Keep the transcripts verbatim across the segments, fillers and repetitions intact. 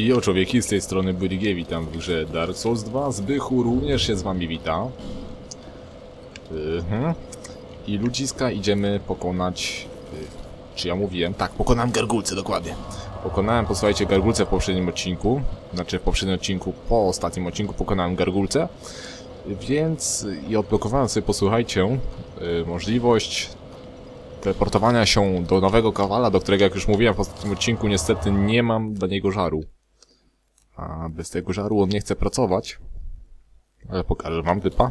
Jo, człowieki, z tej strony Burigie, witam w grze Dark Souls dwa. Zbychu również się z wami wita. Yy, I ludziska idziemy pokonać... Yy, czy ja mówiłem? Tak, pokonałem gargulce, dokładnie. Pokonałem, posłuchajcie, gargulce w poprzednim odcinku. Znaczy w poprzednim odcinku, po ostatnim odcinku pokonałem gargulce. Więc i odblokowałem sobie, posłuchajcie, yy, możliwość teleportowania się do nowego kowala, do którego, jak już mówiłem w ostatnim odcinku, niestety nie mam dla niego żaru. A bez tego żaru on nie chce pracować. Ale pokażę wam typa.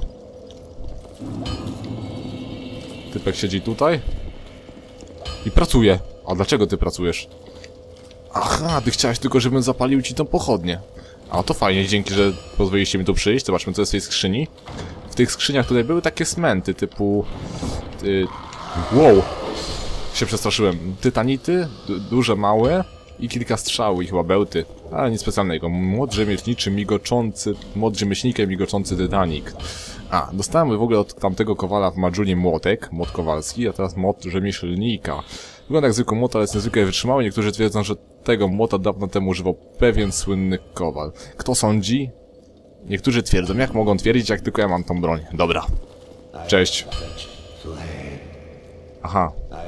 Typek siedzi tutaj i pracuje. A dlaczego ty pracujesz? Aha, ty chciałeś tylko, żebym zapalił ci tą pochodnię. A to fajnie, dzięki, że pozwoliliście mi tu przyjść. Zobaczmy, co jest w tej skrzyni. W tych skrzyniach tutaj były takie smenty typu... Ty... Wow! Się przestraszyłem. Tytanity, duże, małe i kilka strzał i chyba bełty. Ale nic specjalnego. Młot rzemieślniczy, migoczący... Młot rzemieślnikiem, migoczący tytanik. A, dostałem w ogóle od tamtego kowala w Majuli młotek, młot kowalski, a teraz młot rzemieślnika. Wygląda jak zwykły młot, ale jest niezwykle wytrzymały. Niektórzy twierdzą, że tego młota dawno temu używał pewien słynny kowal. Kto sądzi? Niektórzy twierdzą. Jak mogą twierdzić, jak tylko ja mam tą broń? Dobra. Cześć. Aha.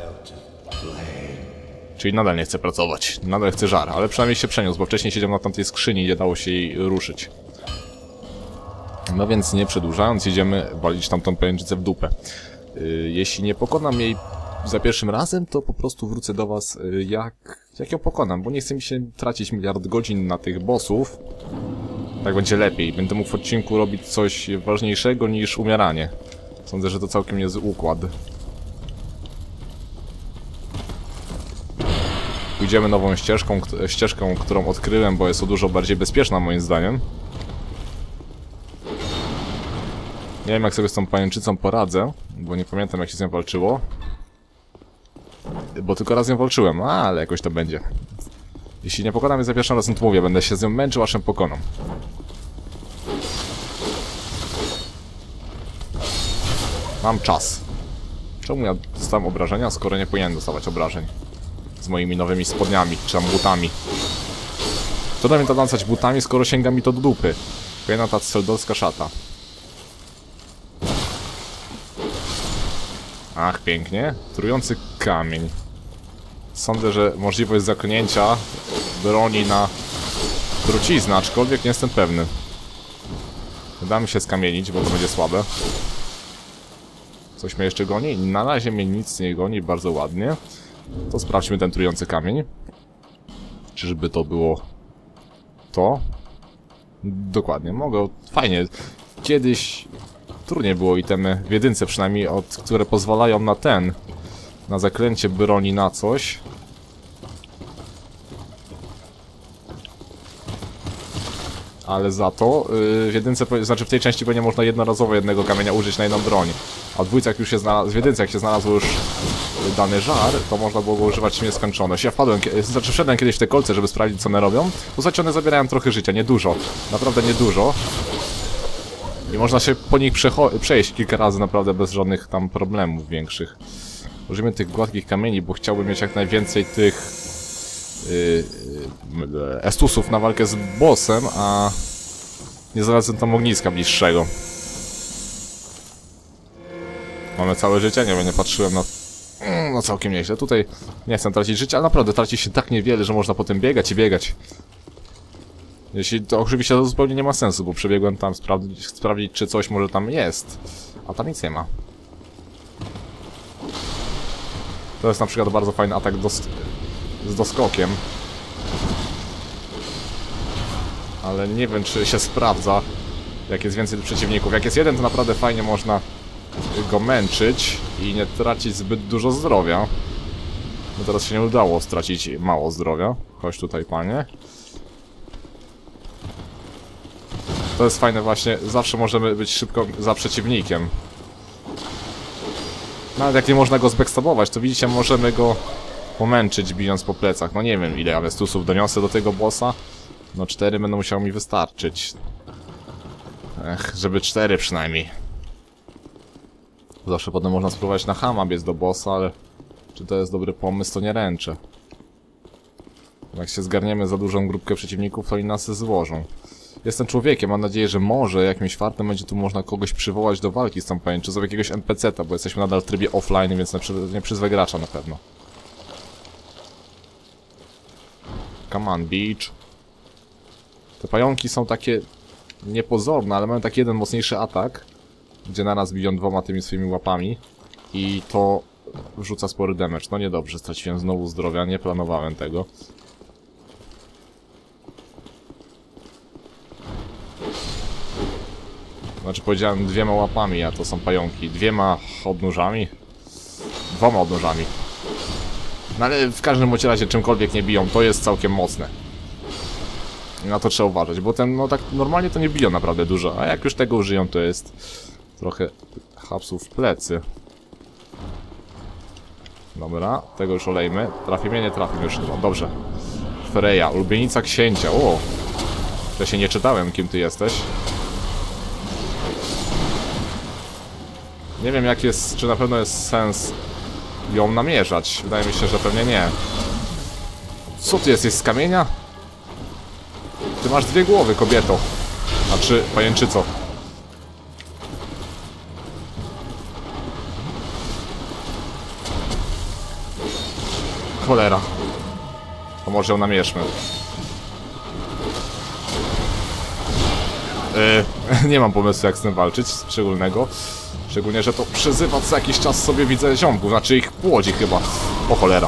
Czyli nadal nie chce pracować. Nadal chce żar, ale przynajmniej się przeniósł, bo wcześniej siedział na tamtej skrzyni i nie dało się jej ruszyć. No więc nie przedłużając, idziemy walić tamtą pajęczycę w dupę. Yy, jeśli nie pokonam jej za pierwszym razem, to po prostu wrócę do was, yy, jak, jak ją pokonam, bo nie chcę mi się tracić miliard godzin na tych bossów. Tak będzie lepiej. Będę mógł w odcinku robić coś ważniejszego niż umieranie. Sądzę, że to całkiem niezły układ. Pójdziemy nową ścieżką, ścieżką, którą odkryłem, bo jest to dużo bardziej bezpieczna moim zdaniem. Nie wiem, jak sobie z tą pajęczycą poradzę, bo nie pamiętam, jak się z nią walczyło. Bo tylko raz z nią walczyłem, a, ale jakoś to będzie. Jeśli nie pokonam jej za pierwszym razem, to mówię, będę się z nią męczył, aż ją pokonam. Mam czas. Czemu ja dostałem obrażenia, skoro nie powinienem dostawać obrażeń? Z moimi nowymi spodniami, czy tam butami. To da mi to lancać butami, skoro sięga mi to do dupy. Kolejna ta celdorska szata. Ach, pięknie. Trujący kamień. Sądzę, że możliwość zaklęcia broni na truciznę, aczkolwiek nie jestem pewny. Da mi się skamienić, bo to będzie słabe. Coś mnie jeszcze goni? Na razie mnie nic nie goni, bardzo ładnie. To sprawdźmy ten trujący kamień. Czyżby to było to? Dokładnie, mogę. Fajnie. Kiedyś trudniej było itemy, w jedynce przynajmniej, od, które pozwalają na ten, na zaklęcie broni na coś. Ale za to yy, w jedynce, znaczy w tej części będzie można jednorazowo jednego kamienia użyć na jedną broń. A w dwójce, jak już się znalazł, w jedynce, jak się znalazł już dany żar, to można było go używać w nieskończoność. Ja wpadłem, znaczy wszedłem kiedyś w te kolce, żeby sprawdzić, co one robią. Słuchajcie, one zabierają trochę życia, niedużo. Naprawdę niedużo. I można się po nich przejść kilka razy naprawdę bez żadnych tam problemów większych. Użyjmy tych gładkich kamieni, bo chciałbym mieć jak najwięcej tych yy, yy, estusów na walkę z bossem, a nie znalazłem tam ogniska bliższego. Mamy całe życie, nie wiem, nie patrzyłem na... No całkiem nieźle. Tutaj nie chcę tracić życia, ale naprawdę traci się tak niewiele, że można potem biegać i biegać. Jeśli to oczywiście to zupełnie nie ma sensu, bo przebiegłem tam sprawdzić, sprawdzić, czy coś może tam jest. A tam nic nie ma. To jest na przykład bardzo fajny atak dos z doskokiem. Ale nie wiem, czy się sprawdza, jak jest więcej przeciwników. Jak jest jeden, to naprawdę fajnie można go męczyć i nie tracić zbyt dużo zdrowia. No teraz się nie udało stracić mało zdrowia. Chodź tutaj, panie. To jest fajne właśnie, zawsze możemy być szybko za przeciwnikiem. Nawet jak nie można go zbackstabować, to widzicie, możemy go pomęczyć, bijąc po plecach. No nie wiem, ile avestusów doniosę do tego bossa. No cztery będą musiało mi wystarczyć. Ech, żeby cztery przynajmniej. Zawsze potem można spróbować na chama biec do bossa, ale czy to jest dobry pomysł, to nie ręczę. Jak się zgarniemy za dużą grupkę przeciwników, to i nas złożą. Jestem człowiekiem, mam nadzieję, że może jakimś fartem będzie tu można kogoś przywołać do walki z tą pajęczyzną, jakiegoś en pe ce ta, bo jesteśmy nadal w trybie offline, więc nie przyzwę gracza na pewno. Come on, beach. Te pająki są takie niepozorne, ale mają taki jeden mocniejszy atak, gdzie na nas biją dwoma tymi swoimi łapami i to wrzuca spory damage. No niedobrze, straciłem znowu zdrowia, nie planowałem tego. Znaczy powiedziałem dwiema łapami, a to są pająki. Dwiema odnóżami? Dwoma odnóżami. No ale w każdym bądź razie czymkolwiek nie biją, to jest całkiem mocne. Na to trzeba uważać, bo ten, no tak normalnie to nie biją naprawdę dużo, a jak już tego użyją, to jest trochę hapsów w plecy. Dobra, tego już olejmy. Trafi mnie, nie trafi już. No, dobrze. Freya, ulubienica księcia. O! Ja się nie czytałem, kim ty jesteś. Nie wiem, jak jest, czy na pewno jest sens ją namierzać. Wydaje mi się, że pewnie nie. Co ty jesteś z kamienia? Ty masz dwie głowy, kobieto. Znaczy, pajęczyco. Cholera. To może ją namierzmy. Yy, nie mam pomysłu, jak z tym walczyć szczególnego. Szczególnie, że to przyzywa co jakiś czas sobie widzę ziomków, znaczy ich płodzi chyba. O cholera.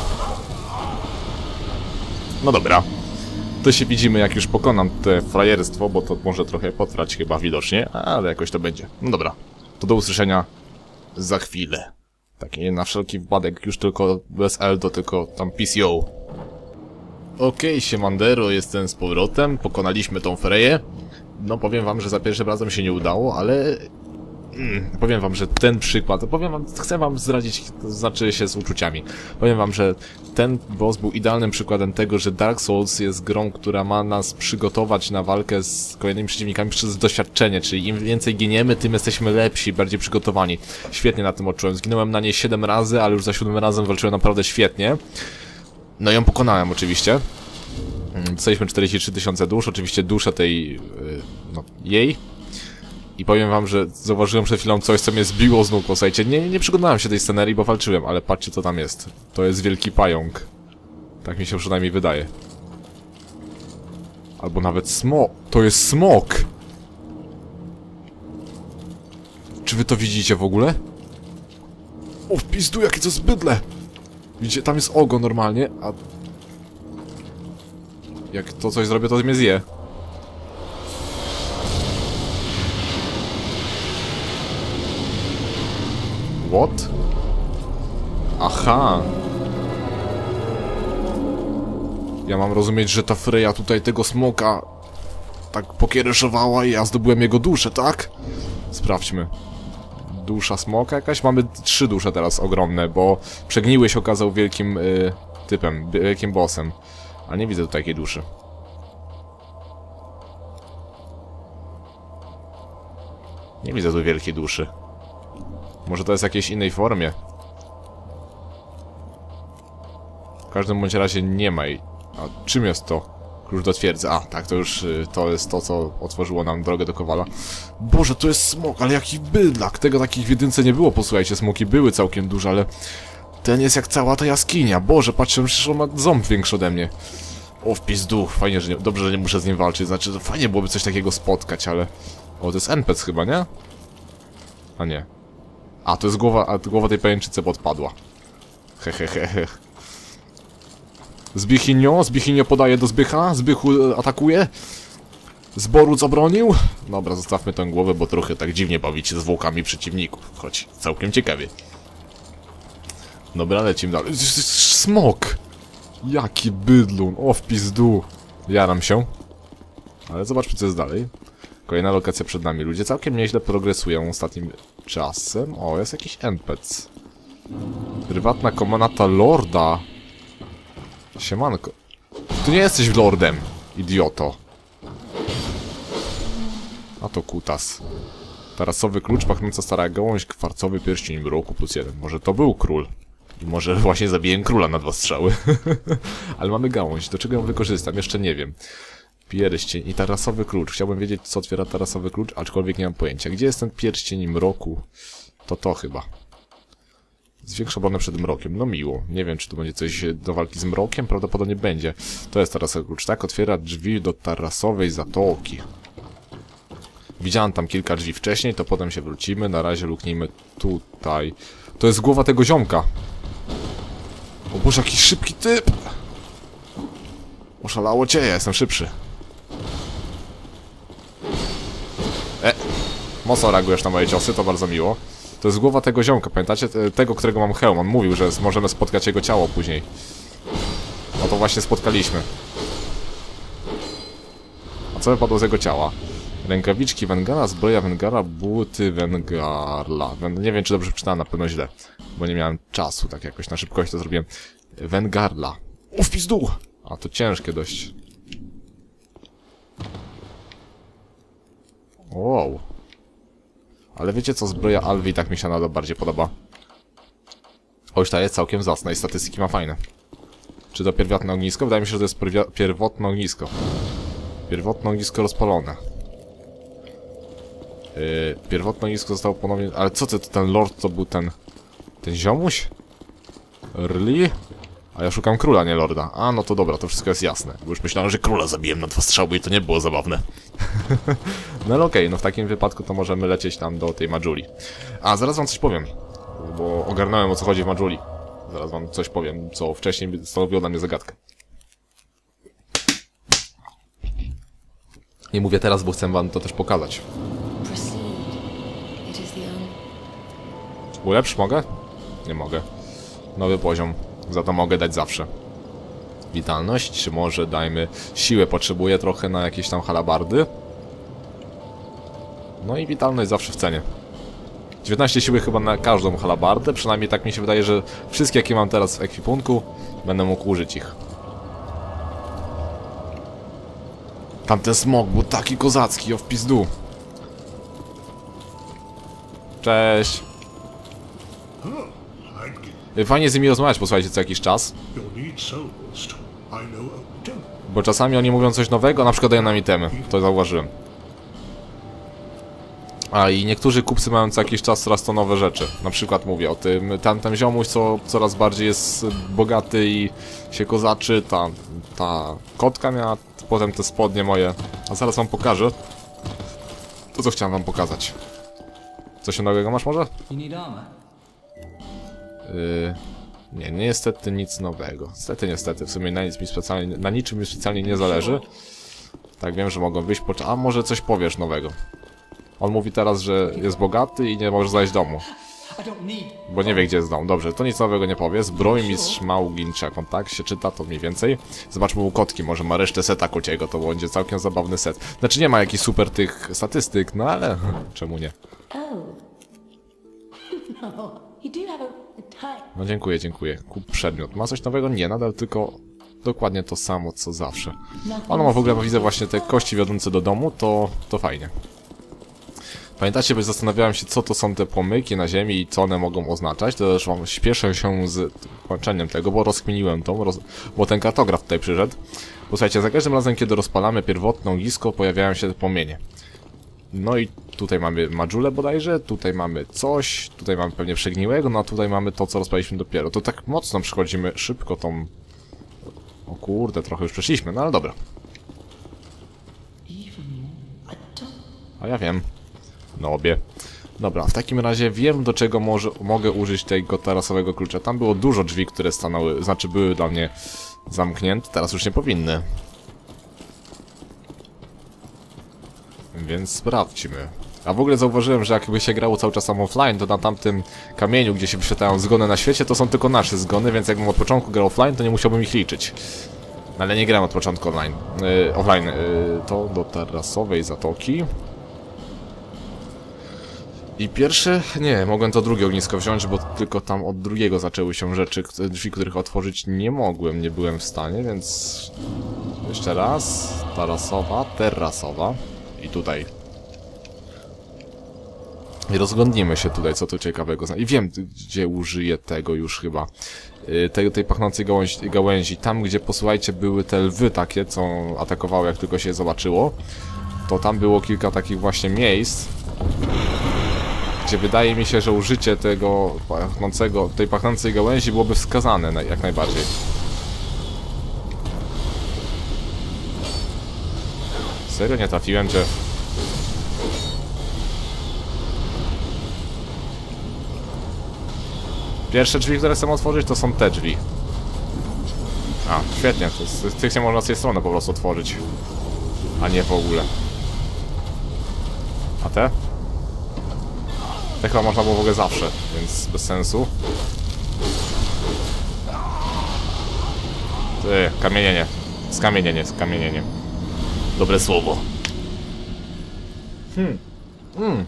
No dobra. To się widzimy, jak już pokonam te frajerstwo, bo to może trochę potrwać chyba widocznie, ale jakoś to będzie. No dobra. To do usłyszenia za chwilę. Takie na wszelki wypadek, już tylko bez Eldo, tylko tam P C O. Okej, okay, siemandero, jestem z powrotem, pokonaliśmy tą Freję. No powiem wam, że za pierwszym razem się nie udało, ale... Mm, powiem wam, że ten przykład, powiem wam, chcę wam zdradzić, to znaczy się z uczuciami. Powiem wam, że ten boss był idealnym przykładem tego, że Dark Souls jest grą, która ma nas przygotować na walkę z kolejnymi przeciwnikami przez doświadczenie, czyli im więcej giniemy, tym jesteśmy lepsi, bardziej przygotowani. Świetnie na tym odczułem, zginąłem na niej siedem razy, ale już za siódmym razem walczyłem naprawdę świetnie. No i ją pokonałem oczywiście. Dostaliśmy czterdzieści trzy tysiące dusz, oczywiście duszę tej, yy, no, jej. I powiem wam, że zauważyłem przed chwilą coś, co mnie zbiło z nóg, posłuchajcie. Nie, nie przyglądałem się tej scenerii, bo walczyłem, ale patrzcie, co tam jest. To jest wielki pająk. Tak mi się przynajmniej wydaje. Albo nawet smok. To jest smok! Czy wy to widzicie w ogóle? O, w pizdu, jakie to zbydle! Widzicie, tam jest ogon normalnie, a... jak to coś zrobię, to mnie zje. What? Aha. Ja mam rozumieć, że ta Freya tutaj tego smoka tak pokiereszowała i ja zdobyłem jego duszę, tak? Sprawdźmy. Dusza smoka jakaś? Mamy trzy dusze teraz ogromne, bo przegniły się okazał wielkim y, typem, wielkim bossem. A nie widzę tu takiej duszy. Nie widzę tu wielkiej duszy. Może to jest w jakiejś innej formie. W każdym bądź razie nie ma jej. A czym jest to? Klucz do twierdzy. A, tak, to już y, to jest to, co otworzyło nam drogę do Kowala. Boże, to jest smok, ale jaki bydlak. Tego takich w jedynce nie było, posłuchajcie. Smoki były całkiem duże, ale ten jest jak cała ta jaskinia. Boże, patrzcie, przecież on ma ząb większy ode mnie. O, w pizdu. Fajnie, że nie, dobrze, że nie muszę z nim walczyć. Znaczy, to fajnie byłoby coś takiego spotkać, ale... O, to jest en pe ce chyba, nie? A nie. A, to jest głowa, a głowa tej pajęczycy podpadła. Hehehe. Zbichinio, Zbichinio podaje do Zbycha, Zbychu atakuje. Zboru zabronił. Dobra, zostawmy tę głowę, bo trochę tak dziwnie bawić się zwłokami przeciwników. Choć całkiem ciekawie. Dobra, lecimy dalej. Smok! Jaki bydlun, o w pizdu. Jaram się. Ale zobaczmy, co jest dalej. Kolejna lokacja przed nami. Ludzie całkiem nieźle progresują ostatnim czasem. O, jest jakiś en pe ce. Prywatna komnata lorda. Siemanko. Tu nie jesteś lordem, idioto. A to kutas. Tarasowy klucz, pachnąca stara gałąź, kwarcowy pierścień mroku plus jeden. Może to był król. I może właśnie zabiję króla na dwa strzały. Ale mamy gałąź, do czego ją wykorzystam? Jeszcze nie wiem. Pierścień i tarasowy klucz. Chciałbym wiedzieć, co otwiera tarasowy klucz, aczkolwiek nie mam pojęcia. Gdzie jest ten pierścień mroku? To to chyba. Zwiększa obronę przed mrokiem. No miło. Nie wiem, czy tu będzie coś do walki z mrokiem. Prawdopodobnie będzie. To jest tarasowy klucz. Tak, otwiera drzwi do tarasowej zatoki. Widziałem tam kilka drzwi wcześniej, to potem się wrócimy. Na razie luknijmy tutaj. To jest głowa tego ziomka. O Boże, jaki szybki typ! Oszalało cię, ja jestem szybszy. E, mocno reagujesz na moje ciosy, to bardzo miło. To jest głowa tego ziomka, pamiętacie? Tego, którego mam hełm. On mówił, że możemy spotkać jego ciało później. No to właśnie spotkaliśmy. A co wypadło z jego ciała? Rękawiczki Wengara, zbroja Wengara, buty Wengarla. Nie wiem, czy dobrze przeczytałem, na pewno źle. Bo nie miałem czasu, tak jakoś na szybkość to zrobiłem. Wengarla. O, w pizdu! A to ciężkie dość. Wow. Ale wiecie co, zbroja Alwi tak mi się nadal bardziej podoba. Choć ta jest całkiem zacna i statystyki ma fajne. Czy to pierwotne ognisko? Wydaje mi się, że to jest pierwotne ognisko. Pierwotne ognisko rozpalone. Yy, pierwotne ognisko zostało ponownie... Ale co ty, ten lord to był ten... Ten ziomuś? Really? A ja szukam króla, nie lorda. A, no to dobra, to wszystko jest jasne. Bo już myślałem, że króla zabiłem na dwa strzały i to nie było zabawne. No ale okej, okay, no w takim wypadku to możemy lecieć tam do tej Majuli. A, zaraz wam coś powiem. Bo ogarnąłem, o co chodzi w Majuli. Zaraz wam coś powiem, co wcześniej stanowiło dla mnie zagadkę. Nie mówię teraz, bo chcę wam to też pokazać. Ulepsz mogę? Nie mogę. Nowy poziom. Za to mogę dać zawsze. Witalność, czy może dajmy siłę, potrzebuję trochę na jakieś tam halabardy. No i witalność zawsze w cenie. dziewiętnaście siły chyba na każdą halabardę, przynajmniej tak mi się wydaje, że wszystkie jakie mam teraz w ekwipunku, będę mógł użyć ich. Tamten smok był taki kozacki, o w pizdu. Cześć. Fajnie z nimi rozmawiać, posłuchajcie, co jakiś czas. Bo czasami oni mówią coś nowego, na przykład dają nam itemy. To zauważyłem. A i niektórzy kupcy mają co jakiś czas coraz to nowe rzeczy. Na przykład mówię o tym, tamten ziomuś, co coraz bardziej jest bogaty i się kozaczy. Ta, ta kotka miała potem te spodnie moje. A zaraz wam pokażę to, co chciałem wam pokazać. Coś nowego masz może? Yy, nie, niestety nic nowego. Niestety, niestety, w sumie na, nic mi specjalnie, na niczym mi specjalnie nie zależy. Tak, wiem, że mogą wyjść po... A może coś powiesz nowego? On mówi teraz, że jest bogaty i nie może znaleźć domu. Bo nie wie, gdzie jest dom. Dobrze, to nic nowego nie powie. Zbrojmistrz Małgin, czy jak on tak się czyta, to mniej więcej. Zobaczmy u kotki, może ma resztę seta kociego, to będzie całkiem zabawny set. Znaczy nie ma jakichś super tych statystyk, no ale czemu nie? No dziękuję, dziękuję. Kup przedmiot. Ma coś nowego? Nie, nadal tylko dokładnie to samo, co zawsze. Ono ma w ogóle, bo widzę właśnie te kości wiodące do domu, to, to fajnie. Pamiętacie, bo zastanawiałem się, co to są te płomyki na ziemi i co one mogą oznaczać. To też mam, śpieszę się z kończeniem tego, bo rozkminiłem to, roz... bo ten kartograf tutaj przyszedł. Posłuchajcie, za każdym razem, kiedy rozpalamy pierwotne ognisko, pojawiają się te płomienie. No i tutaj mamy Majulę bodajże, tutaj mamy coś, tutaj mamy pewnie przegniłego, no a tutaj mamy to, co rozpaliliśmy dopiero. To tak mocno przechodzimy szybko tą... O kurde, trochę już przeszliśmy, no ale dobra. A ja wiem. No obie. Dobra, w takim razie wiem, do czego może, mogę użyć tego tarasowego klucza. Tam było dużo drzwi, które stanęły, znaczy były dla mnie zamknięte, teraz już nie powinny. Więc sprawdźmy. A w ogóle zauważyłem, że jakby się grało cały czas offline, to na tamtym kamieniu, gdzie się wyświetlają zgony na świecie, to są tylko nasze zgony, więc jakbym od początku grał offline, to nie musiałbym ich liczyć. Ale nie gram od początku online. Yy, offline. Yy, to do tarasowej zatoki. I pierwsze... Nie, mogłem to drugie ognisko wziąć, bo tylko tam od drugiego zaczęły się rzeczy, drzwi, których otworzyć nie mogłem, nie byłem w stanie, więc... Jeszcze raz. Tarasowa, terasowa. I tutaj. I rozglądnijmy się tutaj, co tu ciekawego zna. I wiem, gdzie użyję tego już chyba. Yy, tej, tej pachnącej gałęzi, gałęzi. Tam, gdzie, posłuchajcie, były te lwy takie, co atakowały, jak tylko się je zobaczyło. To tam było kilka takich właśnie miejsc, gdzie wydaje mi się, że użycie tego pachnącego, tej pachnącej gałęzi byłoby wskazane jak najbardziej. Serio nie trafiłem, że... Pierwsze drzwi, które chcę otworzyć, to są te drzwi. A, świetnie, to z, z tych się można z tej strony po prostu otworzyć. A nie w ogóle. A te? Te chyba można było w ogóle zawsze, więc bez sensu. Ty, kamienienie. Skamienienie, skamienienie. Dobre słowo. Hmm. Hmm.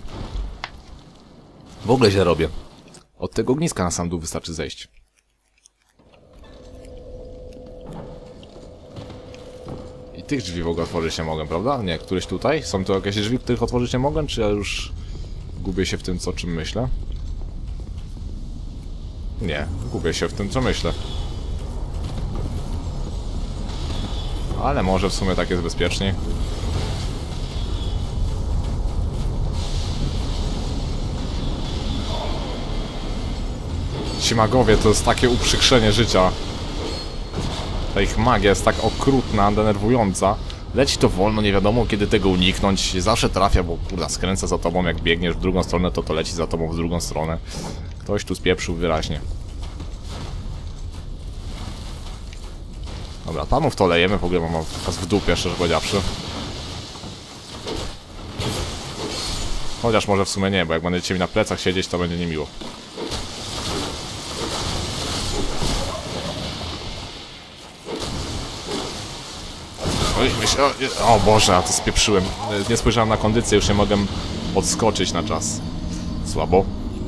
W ogóle źle robię. Od tego ogniska na sam dół wystarczy zejść. I tych drzwi w ogóle otworzyć nie mogę, prawda? Nie, któreś tutaj? Są to jakieś drzwi, których otworzyć nie mogę? Czy ja już gubię się w tym, co czym myślę? Nie, gubię się w tym, co myślę. Ale może w sumie tak jest bezpieczniej. Ci magowie to jest takie uprzykrzenie życia. Ta ich magia jest tak okrutna, denerwująca. Leci to wolno, nie wiadomo kiedy tego uniknąć. Zawsze trafia, bo kurda, skręca za tobą, jak biegniesz w drugą stronę, to to leci za tobą w drugą stronę. Ktoś tu spieprzył wyraźnie. Dobra, panów to lejemy, w ogóle mam was w dupie, szczerze powiedziawszy. Chociaż może w sumie nie, bo jak będziecie mi na plecach siedzieć, to będzie niemiło. Oj, myślę, o, o Boże, a to spieprzyłem. Nie spojrzałem na kondycję, już nie mogę odskoczyć na czas. Słabo.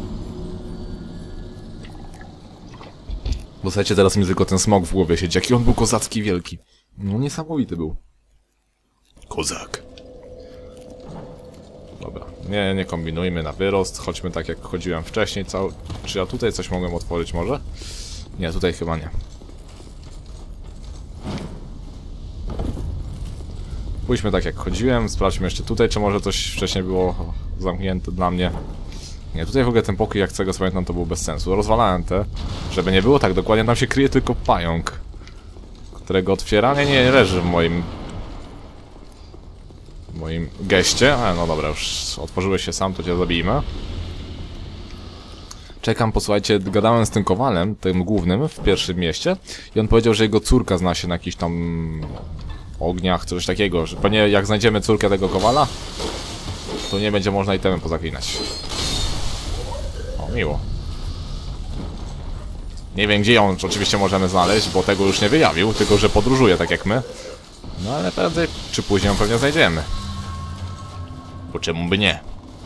Bo słuchajcie, teraz mi tylko ten smok w głowie siedzi. Jaki on był kozacki wielki. No niesamowity był. Kozak. Dobra, nie, nie kombinujmy na wyrost. Chodźmy tak jak chodziłem wcześniej. Cały... Czy ja tutaj coś mogłem otworzyć może? Nie, tutaj chyba nie. Pójdźmy tak jak chodziłem, sprawdźmy jeszcze tutaj, czy może coś wcześniej było zamknięte dla mnie. Nie, tutaj w ogóle ten pokój, jak chcę go pamiętam, to był bez sensu. Rozwalałem te, żeby nie było tak dokładnie, tam się kryje tylko pająk, którego otwieranie nie leży w moim... w moim geście. A, no dobra, już otworzyłeś się sam, to cię zabijmy. Czekam, posłuchajcie, gadałem z tym kowalem, tym głównym w pierwszym mieście i on powiedział, że jego córka zna się na jakiś tam... ogniach, coś takiego, że pewnie jak znajdziemy córkę tego kowala, to nie będzie można itemem pozaklinać. O, miło. Nie wiem, gdzie ją oczywiście możemy znaleźć, bo tego już nie wyjawił, tylko że podróżuje tak jak my. No ale prędzej czy później ją pewnie znajdziemy. Bo czemu by nie?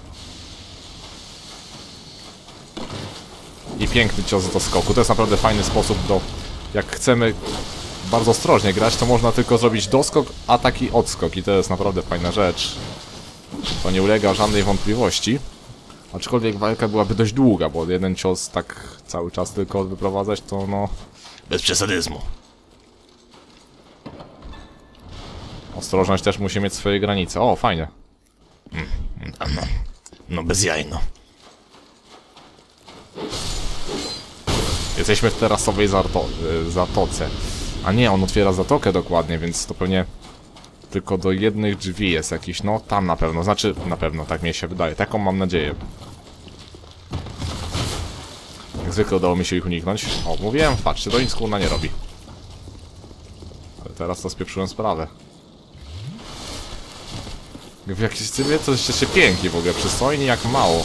I piękny cios do skoku. To jest naprawdę fajny sposób do... Jak chcemy bardzo ostrożnie grać, to można tylko zrobić doskok, atak i odskok. I to jest naprawdę fajna rzecz. To nie ulega żadnej wątpliwości. Aczkolwiek walka byłaby dość długa, bo jeden cios tak cały czas tylko wyprowadzać, to no... bez przesadyzmu. Ostrożność też musi mieć swoje granice. O, fajnie. Mm, no, no bez jaj, no. Jesteśmy w terasowej zato zatoce. A nie, on otwiera zatokę dokładnie, więc to pewnie tylko do jednych drzwi jest jakiś, no tam na pewno, znaczy na pewno, tak mi się wydaje, taką mam nadzieję. Jak zwykle udało mi się ich uniknąć. O, mówiłem, patrzcie, to nic kurna nie robi. Ale teraz to spieprzyłem sprawę. W jakiś cybie to jesteście piękni w ogóle, przystojni jak mało.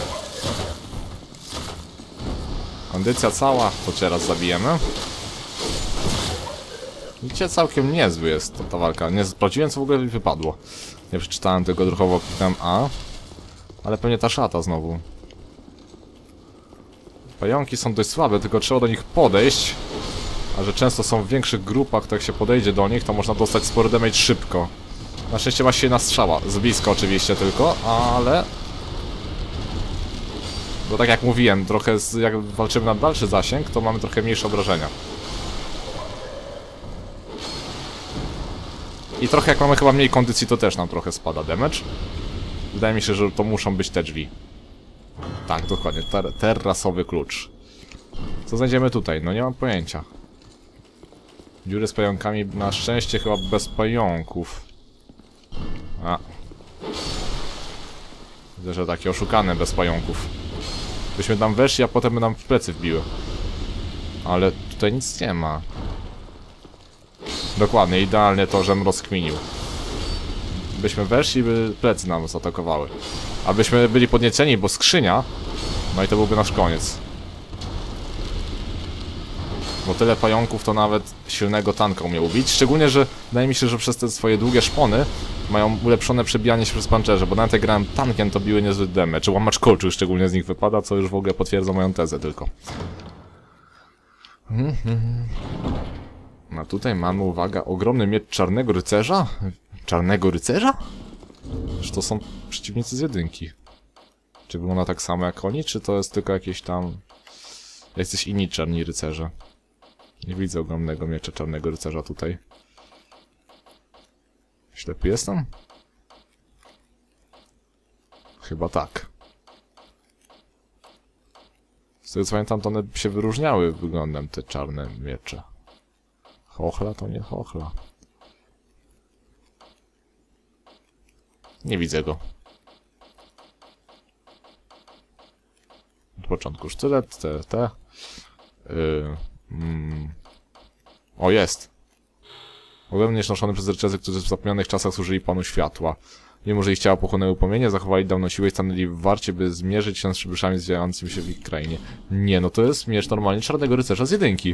Kondycja cała, to cię raz zabijemy. Widzicie, całkiem niezły jest ta, ta walka. Nie sprawdziłem, co w ogóle mi wypadło. Nie przeczytałem tego, druchowo kliknąłem A. Ale pewnie ta szata znowu. Pająki są dość słabe, tylko trzeba do nich podejść. A że często są w większych grupach, to jak się podejdzie do nich, to można dostać spory damage szybko. Na szczęście ma się jedna strzała. Z bliska oczywiście tylko, ale... Bo tak jak mówiłem, trochę z, jak walczymy na dalszy zasięg, to mamy trochę mniejsze obrażenia. I trochę jak mamy chyba mniej kondycji, to też nam trochę spada damage. Wydaje mi się, że to muszą być te drzwi. Tak, dokładnie. Ter terrasowy klucz. Co znajdziemy tutaj? No nie mam pojęcia. Dziury z pająkami, na szczęście chyba bez pająków. A. Widzę, że takie oszukane bez pająków. Byśmy tam weszli, a potem by nam w plecy wbiły. Ale tutaj nic nie ma. Dokładnie, idealnie to, żem rozkminił. Byśmy weszli, by plecy nam zaatakowały. Abyśmy byli podnieceni, bo skrzynia. No i to byłby nasz koniec. Bo tyle pająków to nawet silnego tanka umiał ubić. Szczególnie, że wydaje mi się, że przez te swoje długie szpony mają ulepszone przebijanie się przez pancerze. Bo nawet jak grałem tankiem, to biły niezły damage. Czy łamacz kolczu szczególnie z nich wypada, co już w ogóle potwierdza moją tezę tylko. No tutaj mamy, uwaga, ogromny miecz czarnego rycerza? Czarnego rycerza? Czy to są przeciwnicy z jedynki? Czy wygląda tak samo jak oni, czy to jest tylko jakieś tam... Jacyś inni czarni rycerze? Nie widzę ogromnego miecza czarnego rycerza tutaj. Ślepy jestem? Chyba tak. Z tego co pamiętam, to one się wyróżniały wyglądem, te czarne miecze. Chochla to nie chochla. Nie widzę go. Od początku sztylet, te, te. Yy, mm. O, jest. Ogromnie noszony przez rycerzy, którzy w zapomnianych czasach służyli Panu Światła. Mimo że ich ciała pochłonęły płomienie, zachowali dawno siłę i stanęli w warcie, by zmierzyć się z przybyszami zwijającymi się w ich krainie. Nie, no to jest miecz normalnie czarnego rycerza z jedynki.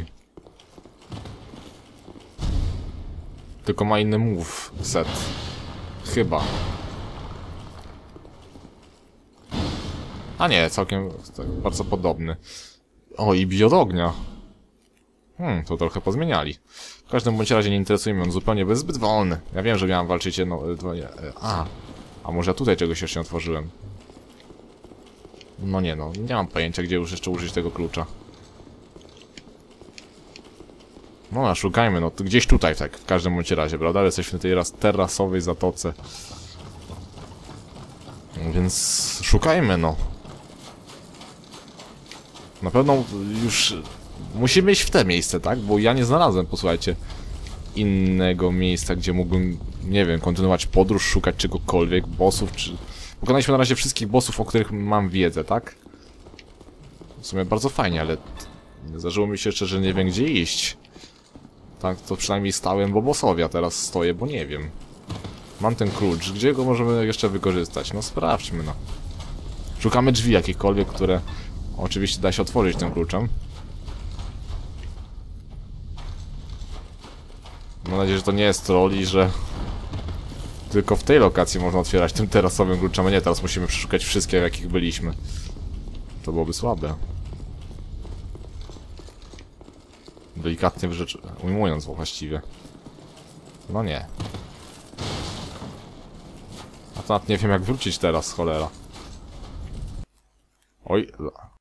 Tylko ma inny move set. Chyba. A nie, całkiem tak, bardzo podobny. O, i bije od ognia. Hmm, to trochę pozmieniali. W każdym bądź razie nie interesuje mnie on zupełnie, bo jest zbyt wolny. Ja wiem, że miałem walczyć jedno... Dwoje, a, a może ja tutaj czegoś jeszcze nie otworzyłem? No nie no, nie mam pojęcia, gdzie już jeszcze użyć tego klucza. No, no szukajmy, no to gdzieś tutaj tak, w każdym bądź razie, prawda? Jesteśmy w tej raz terasowej zatoce. Więc szukajmy, no. Na pewno już musimy iść w te miejsce, tak? Bo ja nie znalazłem, posłuchajcie, innego miejsca, gdzie mógłbym, nie wiem, kontynuować podróż, szukać czegokolwiek, bossów, czy... Pokonaliśmy na razie wszystkich bossów, o których mam wiedzę, tak? W sumie bardzo fajnie, ale zdarzyło mi się jeszcze, że nie wiem, gdzie iść. Tak, to przynajmniej stałem w bossowie, a teraz stoję, bo nie wiem. Mam ten klucz, gdzie go możemy jeszcze wykorzystać? No sprawdźmy, no. Szukamy drzwi jakichkolwiek, które oczywiście da się otworzyć tym kluczem. Mam nadzieję, że to nie jest troll i że tylko w tej lokacji można otwierać tym terasowym kluczem, a nie teraz musimy przeszukać wszystkie, w jakich byliśmy. To byłoby słabe. Delikatnie rzecz ujmując właściwie. No nie. A to nawet nie wiem jak wrócić teraz, cholera. Oj,